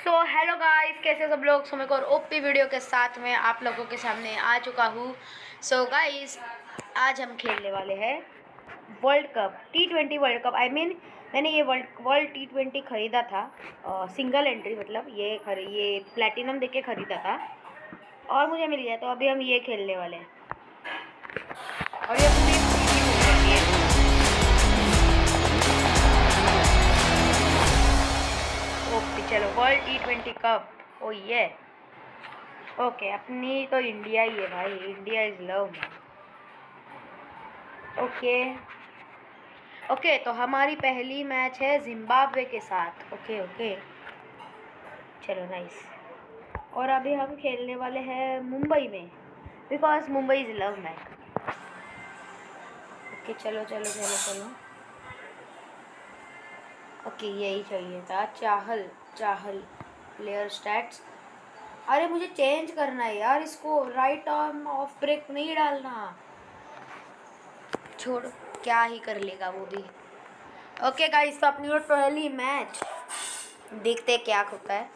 Hello guys, कैसे हो सब लोग। सो मैं को ओपी वीडियो के साथ में आप लोगों के सामने आ चुका हूँ। सो गाइस, आज हम खेलने वाले हैं world cup T20 world cup. मैंने ये वर्ल्ड T20 ख़रीदा था, सिंगल एंट्री, मतलब ये प्लेटिनम देके ख़रीदा था और मुझे मिल गया। तो अभी हम ये खेलने वाले हैं और ये पूरी चलो वर्ल्ड T20 कप। ओ ये ओके, अपनी तो इंडिया ही है भाई, इंडिया इज लव। ओके, तो हमारी पहली मैच है जिम्बाब्वे के साथ। ओके, चलो नाइस। और अभी हम खेलने वाले हैं मुंबई में, because Mumbai is love match. Okay, चलो। ओके, यही चाहिए था। Chahal player stats. अरे मुझे चेंज करना है यार, इसको राइट आर्म ऑफ ब्रेक नहीं डालना। छोड़, क्या ही कर लेगा वो भी। ओके गाइस, तो अपनी पहली मैच देखते क्या होता है।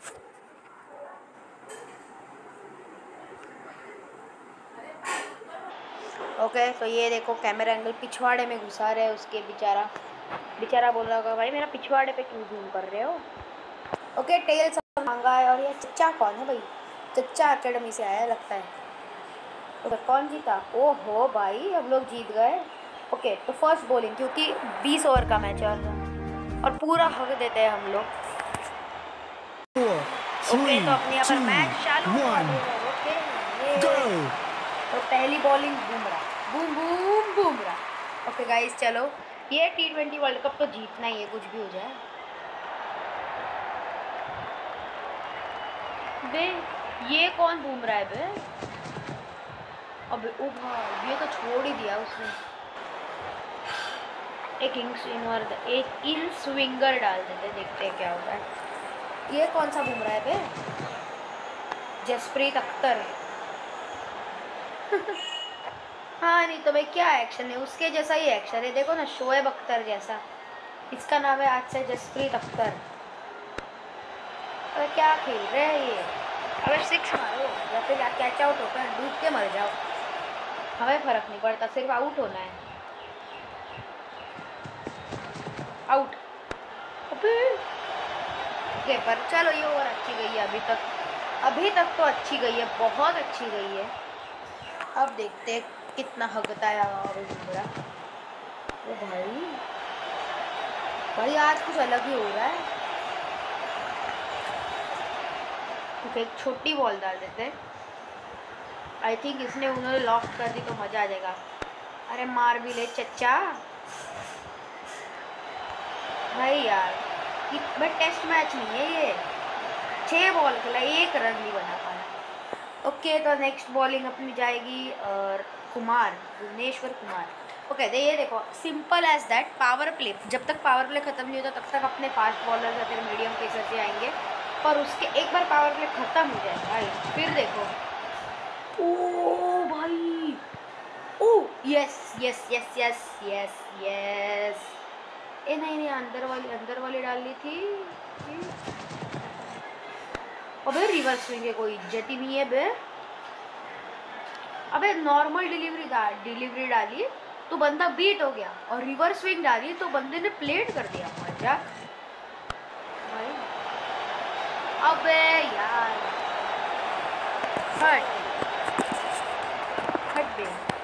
ओके, तो ये देखो कैमरा एंगल पिछवाड़े में घुसा रहे हैं उसके। बेचारा बोल रहा होगा भाई मेरा पिछवाड़े पे क्यों जूम कर रहे हो। ओके, टेल सब मांगा है। और ये चच्चा कौन है भाई? चच्चा एकेडमी से आया लगता है। ओके, कौन जीता? ओहो भाई, हम लोग जीत गए। ओके, तो फर्स्ट बॉलिंग, क्योंकि 20 ओवर का मैच है और पूरा हक देते हैं हम लोग। ओके, तो अपनी यहाँ पर मैच चालू। ओके, ये तो पहली बॉलिंग बुमराह। ओके गाइस, चलो ये T20 वर्ल्ड कप तो जीतना ही है, कुछ भी हो जाए। बे ये कौन बुमराह है बे? अबे ओ भाई, ये तो छोड़ ही दिया उसने। एक इन स्विंगर डाल देते, देखते हैं क्या होता है। ये कौन सा बुमराह है बे? जसप्रीत अख्तर। हाँ, नहीं तो भाई क्या एक्शन है, उसके जैसा ही एक्शन है। देखो ना, शोएब अख्तर जैसा। इसका नाम है आज से जसप्रीत अख्तर। अरे क्या खेल रहे हैं ये? अबे सिक्स मारो या फिर कैच आउट होकर डूब के मर जाओ, हमें फर्क नहीं पड़ता, सिर्फ आउट होना है। आउट। अबे ओके, पर चलो ये ओवर अच्छी गई है अभी तक तो अच्छी गई है, बहुत अच्छी गई है। अब देखते हैं कितना हकता है बुमराह। ओ भाई आज कुछ अलग ही हो रहा है। ओके, एक छोटी बॉल डाल देते हैं। आई थिंक इसने उन्होंने लॉक कर दी तो मजा आ जाएगा। अरे मार भी ले चच्चा भाई यार, मैं टेस्ट मैच नहीं है ये। 6 बॉल खेला, 1 रन नहीं बना पाया। ओके, तो नेक्स्ट बॉलिंग अपनी जाएगी और भुवनेश्वर कुमार। ओके, ये देखो simple as that. Power play, जब तक पावर प्ले खत्म नहीं होता तब तक अपने फास्ट बॉलर या फिर मीडियम पेसर से आएंगे, पर उसके एक बार पावर प्ले खत्म हो जाए भाई, फिर देखो। ओ भाई, ओ यस। ए नहीं, अंदर वाली डालनी थी। अबे रिवर्स स्विंग है, कोई इज्जत ही नहीं है बे। अबे नॉर्मल डिलीवरी डाली तो बंदा बीट हो गया, और रिवर्स स्विंग डाली तो बंदे ने प्लेट कर दिया। मजाक भाई। अबे यार, हट बे।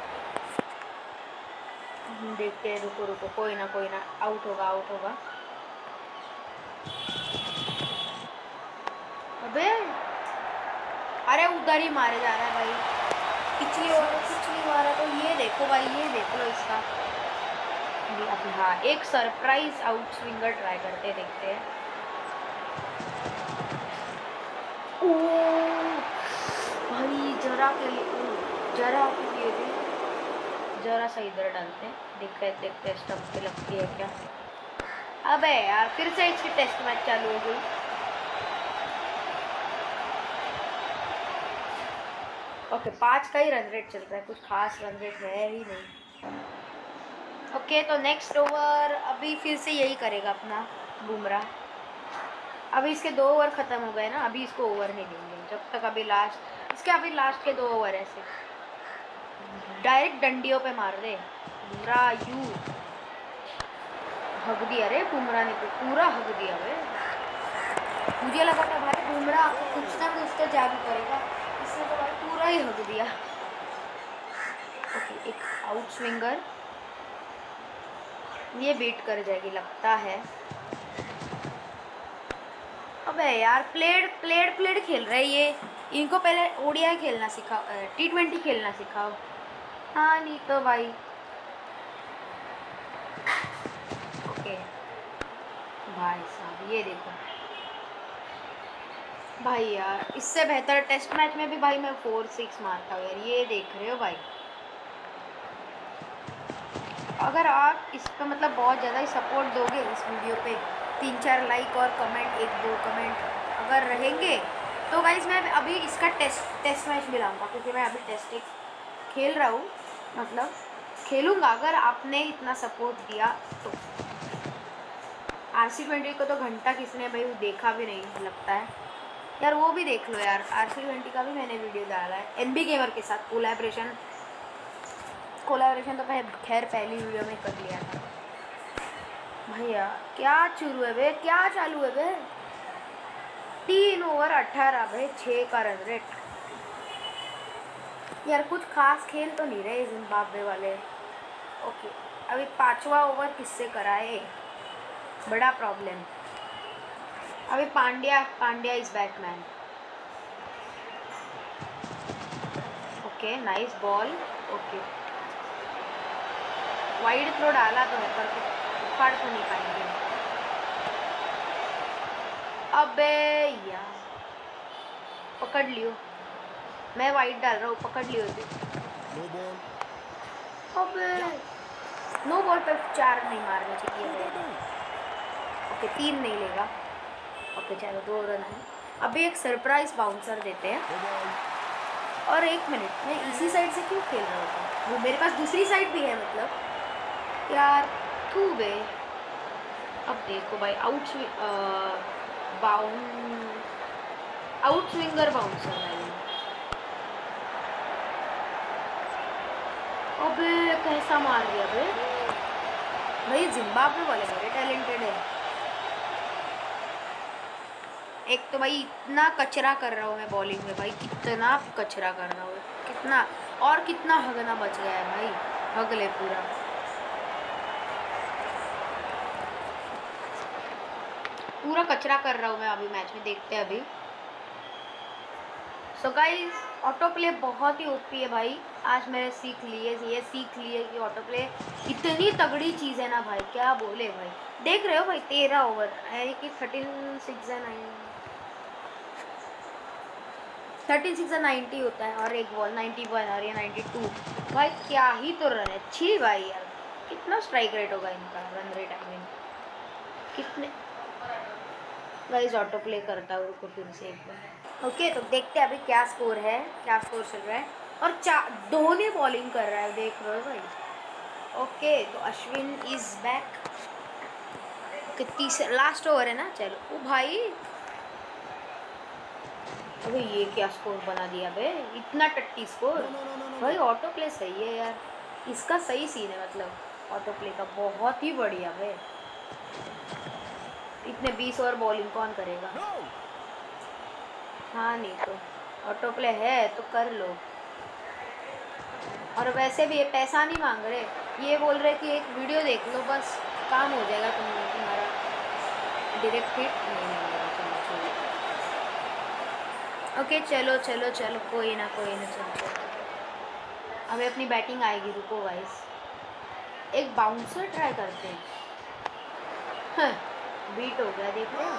देखते हैं, रुको, कोई ना आउट होगा। अबे अरे उधर ही मारे जा रहा है भाई। पिछली बार तो ये देखो भाई, ये देख लो इसका। अभी हाँ, एक सरप्राइज आउट स्विंगर ट्राई करते, देखते हैं। ओ भाई, जरा सा इधर डालते हैं, देखते हैं स्टंप पे लगती है क्या। अबे यार, फिर से इसकी टेस्ट मैच चालू हो गई। ओके, 5 का ही रन रेट चल रहा है, कुछ खास रन रेट है ही नहीं। ओके, तो नेक्स्ट ओवर अभी फिर से यही करेगा अपना बुमराह। अभी इसके 2 ओवर ख़त्म हो गए ना, अभी इसको ओवर नहीं देंगे जब तक अभी लास्ट इसके अभी लास्ट के 2 ओवर ऐसे डायरेक्ट डंडियों पे मार दे। बुमराह यू हक दिया रे, बुमराह ने तो पूरा हक दिया रे। मुझे लगा था भाई बुमराह कुछ ना कुछ तो जादू करेगा, इसने तो भाई पूरा ही हक दिया। ओके, एक आउट स्विंगर, ये बीट कर जाएगी लगता है। अबे यार प्लेड खेल रहे ये, इनको पहले ओडीआई खेलना सिखाओ, T20 खेलना सिखाओ। हाँ नहीं तो भाई। ओके भाई साहब ये देखो भाई यार, इससे बेहतर टेस्ट मैच में भी भाई मैं 4-6 मारता हूँ यार, ये देख रहे हो भाई। अगर आप इस पर मतलब बहुत ज़्यादा ही सपोर्ट दोगे इस वीडियो पे, 3-4 लाइक और कमेंट, 1-2 कमेंट अगर रहेंगे तो गाइस मैं अभी इसका टेस्ट मैच भी लाऊंगा, क्योंकि मैं अभी टेस्ट एक खेल रहा हूँ, मतलब खेलूँगा अगर आपने इतना सपोर्ट दिया तो। RC20 को तो घंटा किसने भाई देखा भी नहीं लगता है यार, वो भी देख लो यार, RC20 का भी मैंने वीडियो डाला है NB गेमर के साथ कोलैबोरेशन तो खैर पहली वीडियो में कर लिया था। भैया क्या शुरू है बे, क्या चालू है बे। 3 ओवर 18 भाई, 6 का रन रेट। यार कुछ खास खेल तो नहीं रहे जिम्बाब्वे वाले। ओके अभी 5वां ओवर किससे कराए, बड़ा प्रॉब्लम। अभी Pandya is batman. Okay nice ball. Okay wide throw डाला तो है पर उखाड़ तो नहीं पाएंगे। अबे यार पकड़ लियो, मैं वाइड डाल रहा हूँ, पकड़ लियो। अबे नो बॉल पे 4 नहीं मारने चाहिए। ओके 3 नहीं लेगा। ओके चलो 2 रन है। अभी एक सरप्राइज बाउंसर देते हैं। और 1 मिनट मैं इसी साइड से क्यों खेल रहा होता, वो मेरे पास दूसरी साइड भी है मतलब यार तू बे। अब देखो भाई आउट स्विंगर बाउंसर है। अबे कैसा मार दिया बे भाई, जिम्बाब्वे वाले बड़े टैलेंटेड है। एक तो भाई इतना कचरा कर रहा हूँ मैं बॉलिंग में भाई, कितना कचरा कर रहा हूँ, कितना और कितना हगना बच गया है भाई, हग ले पूरा। पूरा कचरा कर रहा हूँ मैं अभी मैच में, देखते हैं अभी। सो गाइस ऑटो प्ले बहुत ही ओपी है भाई, आज मैंने सीख लिए कि ऑटो प्ले इतनी तगड़ी चीज़ है ना भाई, क्या बोले भाई। देख रहे हो भाई 13 ओवर है कि 13 6 90 होता है, और एक बॉल 91 और ये 92 भाई, क्या ही तो रन है। अच्छी भाई यार, कितना स्ट्राइक रेट होगा इनका, रन रेट आई मीन कितने। गाइस ऑटो प्ले करता हूँ रुको फिर से एक बार। ओके तो देखते हैं अभी क्या स्कोर चल रहा है। और धोनी बॉलिंग कर रहा है, देख रहे हो भाई। ओके तो अश्विन इज बैक। तीसरा लास्ट ओवर है ना, चलो। ओ भाई अबे ये क्या स्कोर बना दिया बे, इतना टट्टी स्कोर। भाई ऑटो प्ले सही है यार, इसका सही सीन है मतलब ऑटो प्ले का, बहुत ही बढ़िया भाई। इतने 20 ओवर बॉलिंग कौन करेगा। हाँ नहीं तो ऑटो प्ले है तो कर लो। और वैसे भी ये पैसा नहीं मांग रहे, ये बोल रहे कि एक वीडियो देख लो बस काम हो जाएगा तुम्हारा। डायरेक्ट हिट नहीं मिलेगा। ओके चलो कोई ना चलो। अभी अपनी बैटिंग आएगी, रुको गाइस एक बाउंसर ट्राई करते हैं। हाँ, बीट हो गया देख रहे हो।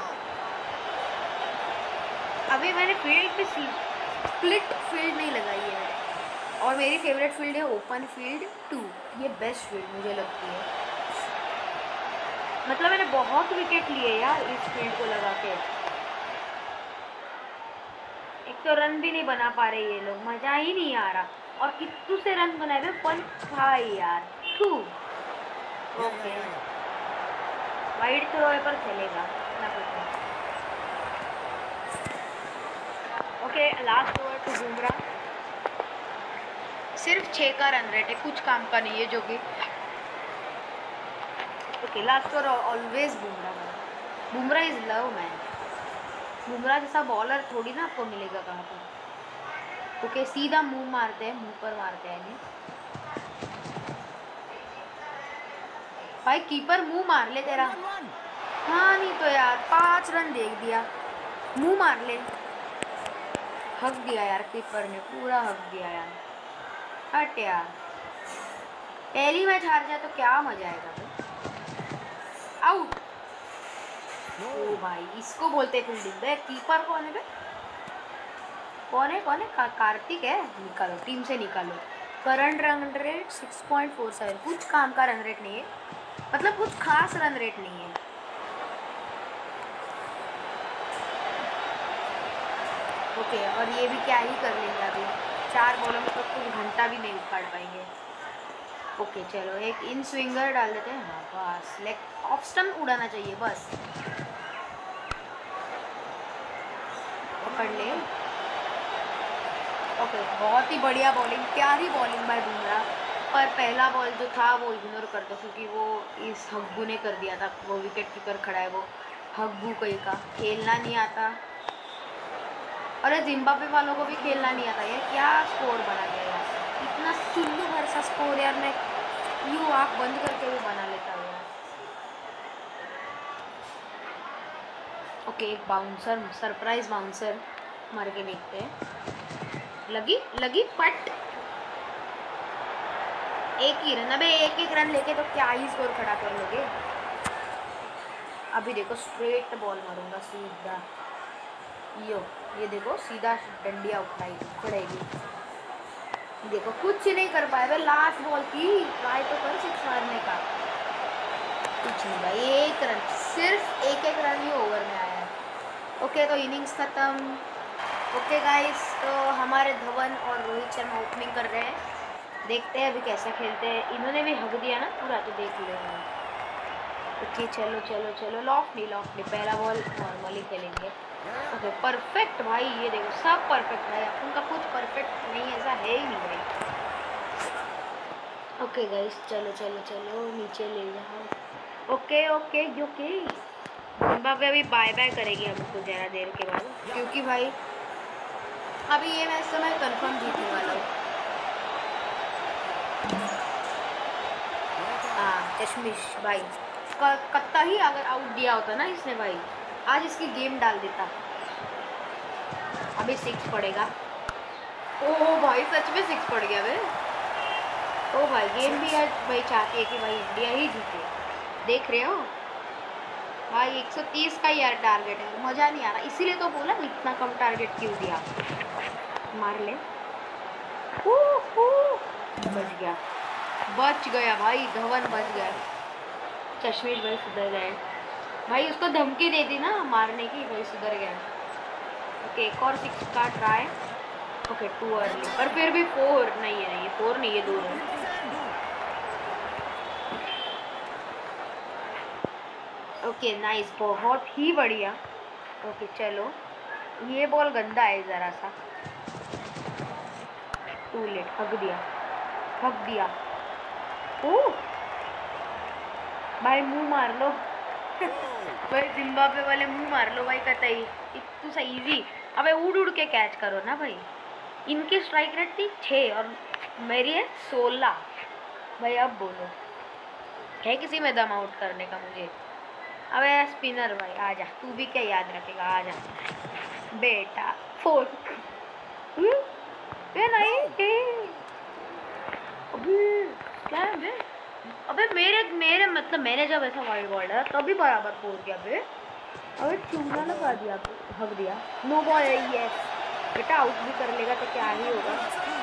अभी मैंने फील्ड पे स्प्लिट फील्ड नहीं लगाई है मैंने, और मेरी फेवरेट फील्ड है ओपन फील्ड 2, ये बेस्ट फील्ड मुझे लगती है। मतलब मैंने बहुत विकेट लिए यार इस फील्ड को लगा के। एक तो रन भी नहीं बना पा रहे ये लोग, मज़ा ही नहीं आ रहा। और कितने से रन बनाए हुए 1 भाई यार 2। ओके वाइड थ्रो पर चलेगा ना कुछ। Last over to Bumrah. सिर्फ 6 का रन रेट है, कुछ काम का नहीं है जो कि okay. Last over always Bumrah. Bumrah is love man. Bumrah जैसा बॉलर थोड़ी ना आपको मिलेगा कहाँ पर। ओके सीधा मुंह मारते हैं, मुंह पर मारते हैं नहीं भाई, कीपर मुंह मार ले तेरा। हाँ नहीं तो यार 5 रन देख दिया, मुंह मार ले। हक दिया यार कीपर ने, पूरा हक दिया यार। हट यार, पहली मैच हार जाए तो क्या मजा आएगा भाई। आउट। ओ भाई इसको बोलते फील्डिंग। बे कीपर कौन है बे? कौन है कार्तिक है। निकालो टीम से निकालो। करंट रन रेट 6.47, कुछ काम का रन रेट नहीं है, मतलब कुछ खास रन रेट नहीं है। ओके और ये भी क्या ही कर लेंगे अभी, 4 बॉलों में तो कुछ घंटा भी नहीं उखाड़ पाएंगे। ओके चलो एक इन स्विंगर डाल देते हैं। हाँ बस लेग ऑफ स्टंप उड़ाना चाहिए बस। पकड़ ले। ओके बहुत ही बढ़िया बॉलिंग, प्यारी बॉलिंग बाय बुमराह। पर पहला बॉल जो था वो इग्नोर कर दो, क्योंकि वो इस हग्गू ने कर दिया था। वो विकेट कीपर खड़ा है वो हग्गू कहीं का, खेलना नहीं आता। अरे जिम्बाब्वे वालों को भी खेलना नहीं आता यार। क्या स्कोर बना गया यार, इतना चुल्लू भर सा स्कोर यार। मैं यूँ आँख बंद करके भी बना लेता हूँ यार। ओके एक बाउंसर, सरप्राइज बाउंसर मार के देखते हैं। लगी पट। एक ही रन। अबे एक रन लेके तो क्या ही स्कोर खड़ा कर लोगे। अभी देखो स्ट्रेट बॉल मारूंगा सीधा। ये देखो सीधा डंडिया उखड़ेगी। देखो कुछ नहीं कर पाए भाई। लास्ट बॉल की ट्राई तो कर 6 मारने का, कुछ नहीं भाई। 1 रन, सिर्फ एक रन ही ओवर में आया है। ओके तो इनिंग्स खत्म। ओके गाइस तो हमारे धवन और रोहित शर्मा ओपनिंग कर रहे हैं। देखते हैं अभी कैसा खेलते हैं। इन्होंने भी हक दिया ना पूरा, तो देख लेंगे। ओके चलो लॉफ्ट नहीं, पहला बॉल नॉर्मली खेलेंगे। ओके परफेक्ट भाई, ये देखो सब परफेक्ट भाई। उनका कुछ परफेक्ट नहीं, ऐसा है ही नहीं भाई। ओके गाइस चलो नीचे ले जाओ। ओके जिम्बाब्वे अभी बाय बाय करेगी हमको ज़रा देर के बाद, क्योंकि भाई अभी ये मैच तो मैं कंफर्म जीतने वाला हूँ। हाँ चश्मिश भाई, कत्ता ही अगर आउट दिया होता ना इसने भाई, आज इसकी गेम डाल देता। अभी 6 पड़ेगा। ओह भाई सच में 6 पड़ गया भाई। ओ भाई गेम भी आज भाई चाहती है कि भाई इंडिया ही जीते। देख रहे हो भाई 130 का यार टारगेट है, मज़ा नहीं आ रहा। इसीलिए तो बोला इतना कम टारगेट क्यों दिया। मार ले। बच गया भाई, धवन बच गया। चश्मिश भाई सुधर गए भाई, उसको धमकी दे दी ना मारने की, भाई सुधर गया। ओके एक और 6 का ट्राई। ओके 2 अर्ली, पर फिर भी 4 नहीं है, 4 नहीं है 2 है। ओके नाइस, बहुत ही बढ़िया। ओके चलो ये बॉल गंदा है ज़रा सा। टू लेट, हक दिया। ओह भाई मुंह मार लो भाई, जिम्बाब्वे वाले मुंह मार लो भाई कतई। इतना सा इजी। अबे उड़ के कैच करो ना भाई। इनकी स्ट्राइक रेट थी 6 और मेरी है 16। भाई अब बोलो है किसी में दम आउट करने का मुझे। अबे स्पिनर भाई आजा, तू भी क्या याद रखेगा, आजा बेटा। 4 नहीं अबे क्या है बे? अबे मेरे मतलब मैंने जब ऐसा वाइड बॉल है तभी बराबर 4 किया बे। अबे चूना लगा दिया, हक दिया। नो बॉल है ये बेटा, आउट भी कर लेगा तो क्या ही होगा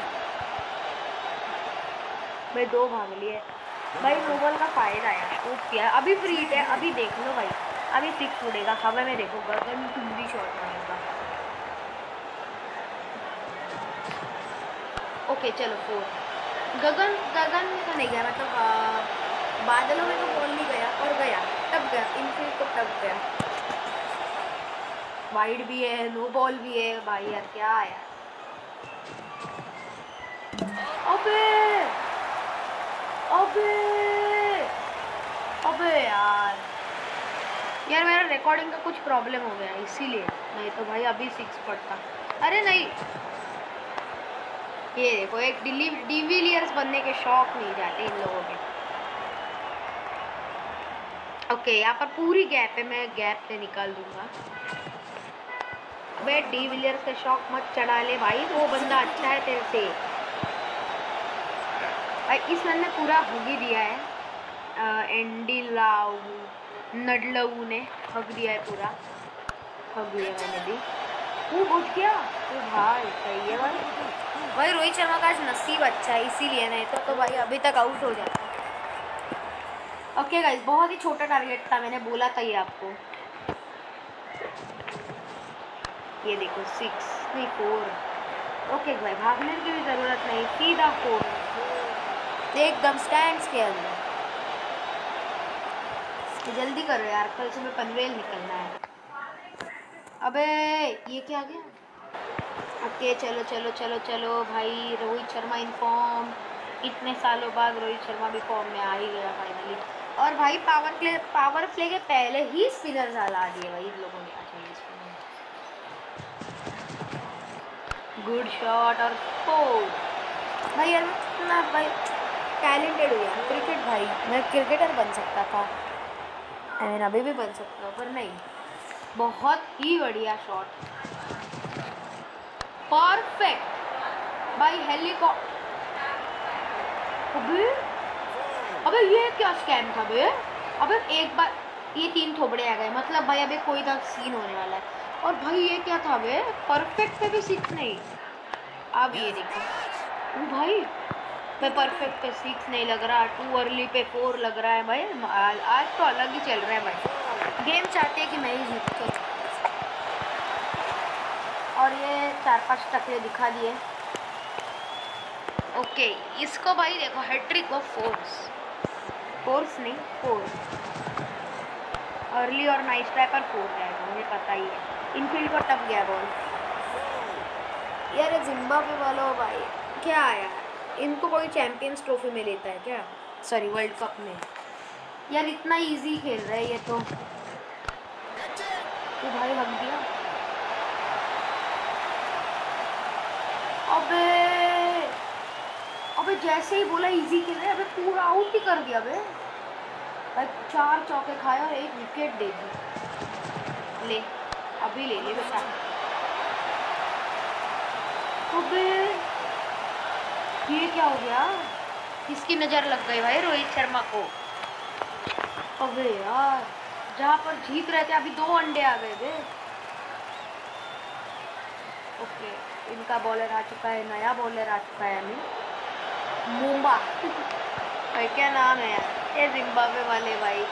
भाई। 2 भाग लिए भाई, नो बॉल का फायदा है। वो क्या अभी फ्री हिट है, अभी देख लो भाई, अभी 6 उड़ेगा हवा में। देखो गगन चुंबी शॉट मारेगा। ओके चलो 4। गगन में तो नहीं गया, मतलब बादलों में तो बॉल नहीं गया, और गया टप गया, इनफील्ड को टप गया। वाइड भी है, नो बॉल भी है भाई यार, क्या यार। अबे अबे अबे यार यार मेरा रिकॉर्डिंग का कुछ प्रॉब्लम हो गया इसीलिए, नहीं तो भाई अभी 6 पड़ता। अरे नहीं, ये देखो एक डिविलियर्स बनने के शौक नहीं जाते इन लोगों के। ओके यहाँ पर पूरी गैप है, मैं गैप से निकाल दूंगा। अबे डिविलियर्स के शौक मत चढ़ा ले भाई, वो बंदा अच्छा है तेरे से भाई। इस मैंने पूरा हग ही दिया है, एंडी लाऊ नडलऊ ने हग दिया है पूरा, हग दिया मैंने भी। वो उठ गया तो भाई सही है भाई रोहित शर्मा का आज नसीब अच्छा है इसीलिए, नहीं तो भाई अभी तक आउट हो जाता। ओके गाइस बहुत ही छोटा टारगेट था, मैंने बोला था ये आपको। ये देखो 6 नहीं 4। ओके भाई भागने की भी ज़रूरत नहीं, सीधा 4 एकदम स्टैंड्स के अंदर। जल्दी करो यार, कल सुबह पनवेल निकलना है। अबे ये क्या आ गया। ओके चलो चलो चलो चलो भाई, रोहित शर्मा इन फॉर्म, इतने सालों बाद रोहित शर्मा भी फॉर्म में आ ही गया फाइनली। और भाई पावर प्ले के पहले ही स्पिनर ला दिए भाई इन लोगों ने। गुड शॉट और 4 भाई यार इतना भाई टैलेंटेड हो यार क्रिकेट भाई, मैं क्रिकेटर बन सकता था, मैं अभी भी बन सकता हूँ पर नहीं। बहुत ही बढ़िया शॉट, परफेक्ट भाई हेलीकॉप्टर। अबे अबे ये क्या स्कैम था बे। अबे एक बार ये 3 थोबड़े आ गए, मतलब भाई अभी कोई सा सीन होने वाला है। और भाई ये क्या था बे, परफेक्ट पे भी 6 नहीं। अब ये देखो भाई मैं परफेक्ट पे 6 नहीं लग रहा, टू अर्ली पे 4 लग रहा है भाई। आज तो अलग ही चल रहा है भाई, गेम चाहते हैं कि मैं ही जीत के। और ये 4-5 टकले दिखा दिए। ओके इसको भाई देखो हैट्रिक ऑफ फोर्स नहीं 4 अर्ली और नाइस ट्राई पर 4 जाएगा, मुझे पता ही है। इनफील्ड को टप गया बॉल यार। जिम्बाब्वे वालों भाई क्या यार, इनको कोई चैंपियंस ट्रॉफी में लेता है क्या, सॉरी वर्ल्ड कप में यार। इतना इजी खेल रहा है ये तो भाई हक दिया। अबे जैसे ही बोला इजी खेल रहे, अबे पूरा आउट ही कर दिया बे भाई। 4 चौके खाए और 1 विकेट दे दी। ले अभी ले बेटा। अबे ये क्या हो गया, किसकी नज़र लग गई भाई रोहित शर्मा को। अबे यार जहाँ पर जीत रहे थे अभी 2 अंडे आ गए बे। ओके इनका बॉलर आ चुका है, नया बॉलर आ चुका है हमें मुंबा भाई क्या नाम है यार ये जिम्बाब्वे वाले भाई।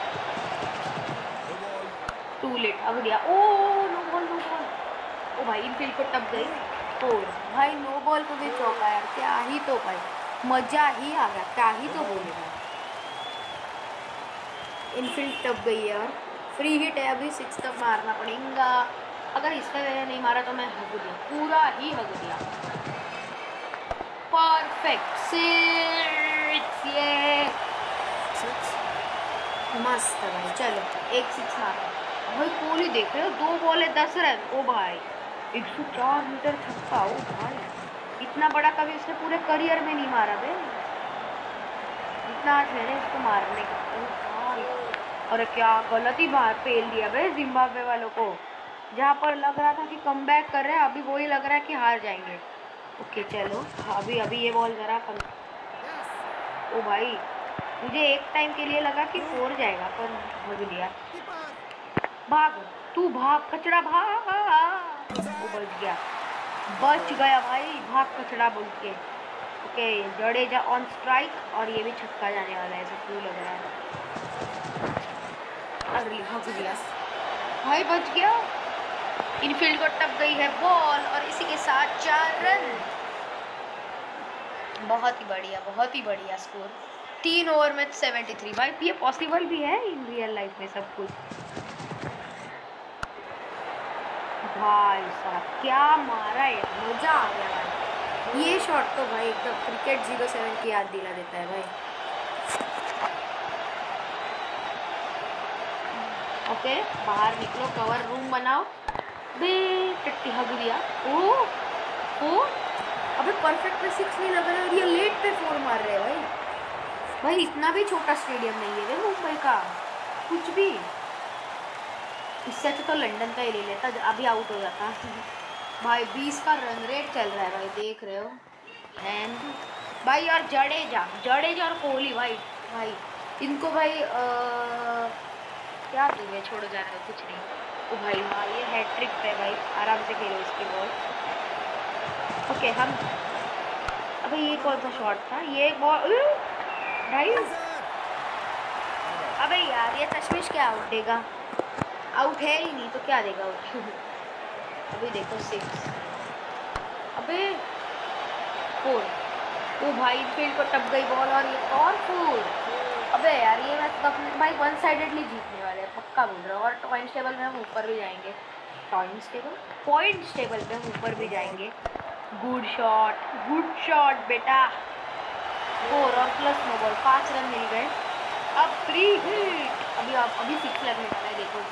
टू लेट अब दिया, ओ नो बॉल ओ भाई इनफील्ड को टप गई 4 भाई। नो बॉल को भी चौका यार, क्या ही तो भाई मजा ही आ गया, क्या ही तो बोलेगा। इनफील्ड टप गई है और फ्री हिट है, अभी 6 तक मारना पड़ेगा। अगर इस पर नहीं मारा तो मैं हक दिया, पूरा ही हक दिया। परफेक्ट 6 ये मस्त है भाई। चलो 1 6 मारा भाई। कोहली देख रहे हो 2 बॉल 10 रन। ओ भाई 104 मीटर छक्का। ओ भाई इतना बड़ा कभी उसने पूरे करियर में नहीं मारा बे, जितना आज मैंने इसको मारने की। अरे क्या गलत ही बाहर पेल दिया बे जिम्बाब्वे वालों को, जहाँ पर लग रहा था कि कमबैक कर रहे हैं अभी वही लग रहा है कि हार जाएंगे। ओके चलो अभी ये बॉल जरा कम। ओ भाई मुझे एक टाइम के लिए लगा कि 4 जाएगा पर भाग दिया। भाग तू भाग कचड़ा भाग। वो बच गया भाई, भाग कचड़ा बोल के। ओके जडेजा ऑन स्ट्राइक और ये भी छक्का जाने वाला है, ऐसा क्यों लग रहा है। अगली भाग दिया भाई, बच गया। इनफील्ड को टप गई है बॉल और इसी के साथ 4 रन। बहुत ही बढ़िया स्कोर। 3 ओवर में 73 भाई। ये पॉसिबल भी है इन रियल लाइफ में सब कुछ भाई साहब क्या मारा है, मजा आ गया भाई। ये शॉट तो भाई एकदम क्रिकेट 07 की याद दिला देता है भाई। ओके बाहर निकलो, कवर रूम बनाओ। बे टट्टी हग दिया। ओ अबे परफेक्ट पे 6 नहीं लग रहा है, ये लेट पे 4 मार रहे हैं भाई। इतना भी छोटा स्टेडियम नहीं है मुंबई का कुछ भी। इससे अच्छा तो लंदन का ही ले लेता, अभी आउट हो जाता भाई। 20 का रन रेट चल रहा है भाई, देख रहे हो। एंड भाई और जडेजा और कोहली भाई इनको भाई क्या दूंगे, छोड़ो जाने दो, कुछ नहीं। ओ भाई हाँ ये हैट्रिक पे भाई, आराम से खेलो इसकी बॉल। ओके हम अबे ये कौन सा शॉट था, ये बॉल भाई। अबे यार ये तशवीश क्या आउट देगा, आउट है ही नहीं तो क्या देगा आउट अभी देखो 6 अबे 4। ओ भाई फील्ड को टप गई बॉल और ये और 4। अबे यार ये मैच तो अपने भाई वन साइडेडली जीतने वाले हैं, पक्का बोल रहा हूँ। और पॉइंट्स टेबल में हम ऊपर भी जाएंगे, पॉइंट्स टेबल पे हम ऊपर भी जाएंगे। गुड शॉट बेटा। 4 और प्लस नो बॉल, 5 रन मिल गए। अब फ्री हिट, अभी 6 लगने वाला है। देखो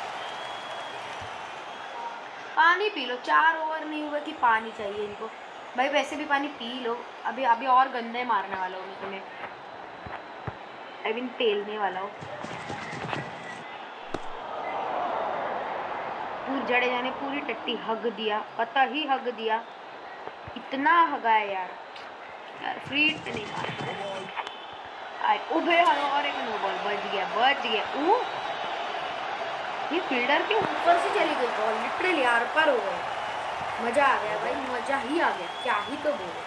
पानी पी लो, 4 ओवर नहीं हुए कि पानी चाहिए इनको भाई। वैसे भी पानी पी लो, अभी और गंदे मारने वाला हूँ मैं तुम्हें, आई मीन पेलने वाला हूँ। जडेजा ने पूरी टट्टी हग दिया, पता ही हग दिया, इतना हगा है यार फ्री हिट नहीं मार। उभे और एक नो बॉल, बच गया। ये फील्डर के ऊपर से चली गई बॉल, लिटरली आर पार हो गई। मजा आ गया भाई, मजा ही आ गया, क्या ही तो बोले।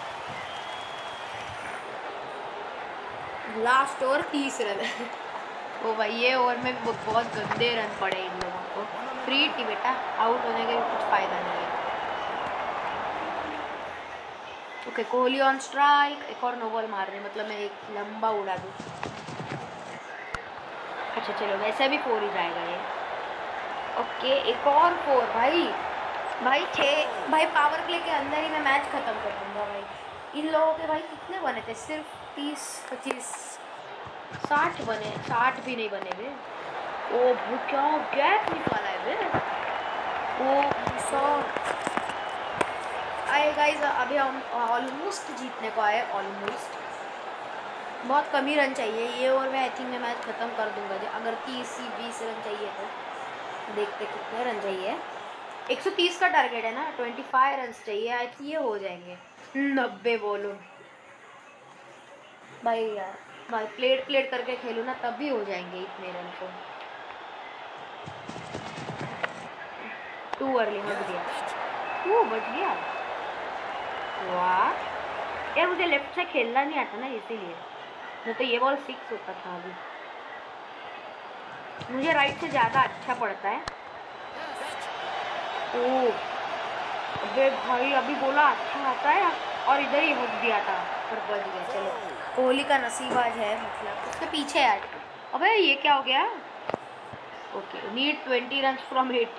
लास्ट ओवर 30 रन ओ भाई ये ओवर में बहुत गंदे रन पड़े इन लोगों को। फ्री हिट ही बेटा, आउट होने का कुछ फायदा नहीं है। ओके कोहली ऑन स्ट्राइक, एक और नो बॉल मार रहे, मतलब मैं एक लंबा उड़ा दूँ। अच्छा चलो वैसे भी 4 ही जाएगा ये। ओके एक और 4 भाई 6 भाई पावर प्ले के अंदर ही मैं मैच खत्म कर दूंगा भाई। इन लोगों के भाई कितने बने थे, सिर्फ 30 25 60 बने, 60 भी नहीं बने वे। ओ भाई क्या गैप निकाला है वे। ओ 100 आए गाइस, अभी हम ऑलमोस्ट जीतने को आए, ऑलमोस्ट। बहुत कम ही रन चाहिए ये ओवर में, आई थिंक मैं मैच ख़त्म कर दूंगा। अगर 30-20 रन चाहिए तो देखते कितने रन चाहिए। 130 का टारगेट है ना, 25 रन चाहिए, आई थिंक ये हो जाएंगे 90 बॉलों भाई। यार भाई प्लेट करके खेलो ना, तब भी हो जाएंगे इतने रन तो। 2 अर्ली हट दिया, वो बच गया। वाह यार मुझे लेफ्ट से खेलना नहीं आता ना, इसीलिए नहीं तो ये बॉल 6 होता था। अभी मुझे राइट से ज़्यादा अच्छा पड़ता है। ओ अबे भाई अभी बोला अच्छा आता है और इधर ही हुक दिया था पर बच गया। चलो कोहली का नसीब आज है, मतलब उसके पीछे आज। अबे ये क्या हो गया। Okay need 20 run from 8।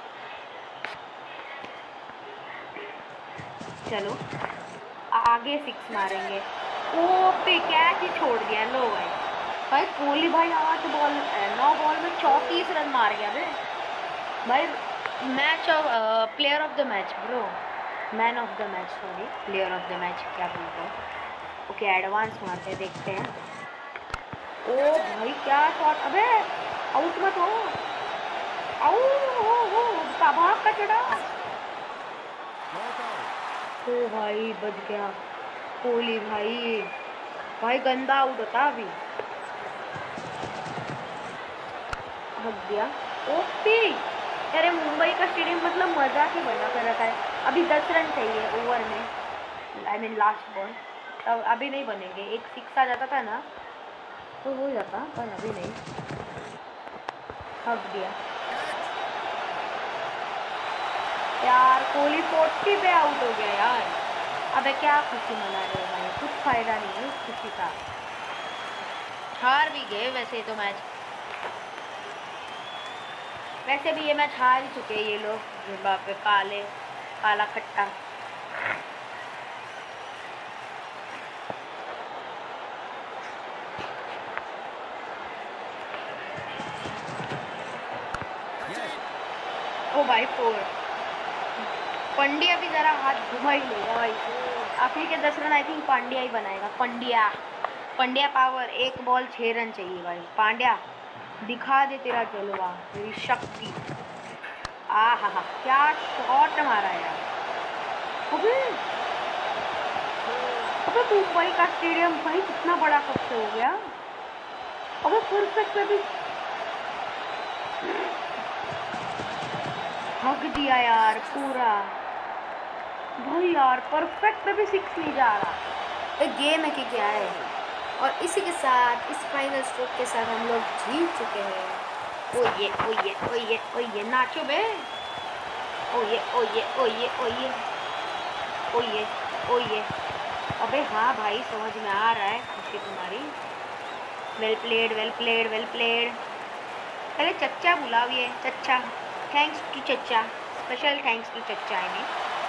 चलो आगे 6 मारेंगे। ओ पे कैच ही छोड़ दिया। लो भाई कोहली भाई 9 बॉल में 34 रन मार गया भाई। Match of player of the match bro, man of the match, sorry player of the match क्या बोल रहा हूँ। ओके एडवांस मारते हैं, देखते हैं। ओ भाई क्या शॉट, अबे आउट मत हो। भाग का चढ़ा। ओ भाई बच गया कोहली भाई गंदा आउट होता अभी, भाग दिया। ओपी अरे मुंबई का स्टेडियम मतलब मजाक ही बना कर रखा है। अभी 10 रन चाहिए ओवर में, आई मीन लास्ट बॉल। तब अभी नहीं बनेंगे, एक 6 आ जाता था ना तो हो जाता, पर अभी नहीं। हक दिया यार, कोहली 40 पे आउट हो गया यार। अबे क्या खुशी मना रहे हो भाई, कुछ फायदा नहीं है उस खुशी का। हार भी गए वैसे तो मैच, वैसे भी ये मैच हार ही चुके ये लोग, जिम्बाब्वे काले काला खट्टा। ओ भाई 4। पंड्या भी जरा हाथ घुमा ही लेगा भाई। आखिरी के 10 रन आई थिंक पांड्या ही बनाएगा। Pandya, Pandya power. 1 ball 6 run चाहिए भाई। पांड्या दिखा दे तेरा जलवा, तेरी शक्ति। आहा हा, क्या शॉट मारा यार। अबे अबे मुंबई का स्टेडियम भाई कितना बड़ा कब से हो गया। अबे परफेक्ट अभी हक दिया यार पूरा भाई यार। परफेक्ट पे भी 6 नहीं जा रहा। एक गेम है कि क्या है। और इसी के साथ इस फाइनल स्ट्रोक के साथ हम लोग जीत चुके हैं। ओ ये ओ ये ओ ये ओ ये नाचो बे। ओ ये ओ ये ओ ये ओ ये ओ ये ओ ये। अबे हाँ भाई समझ में आ रहा है खुशी तुम्हारी। Well played well played well played. पहले चच्चा बुलाविए। चच्चा, थैंक्स टू चच्चा, स्पेशल थैंक्स टू चच्चा। ने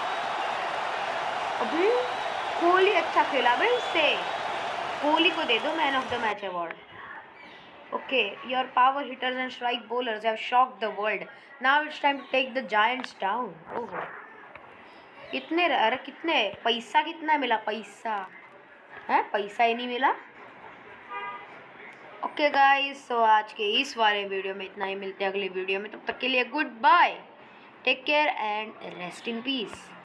अभी कोहली अच्छा खेला भाई। इससे कोहली को दे दो man of the match award. Okay, your power hitters and strike bowlers have shocked the world. Now it's time to take the giants down. ओहो कितने, अरे कितने पैसा, कितना मिला पैसा है? पैसा ही नहीं मिला। ओके गाइस, तो आज के इस वाले वीडियो में इतना ही। मिलते हैं अगले वीडियो में, तब तक के लिए good bye, take care and rest in piece.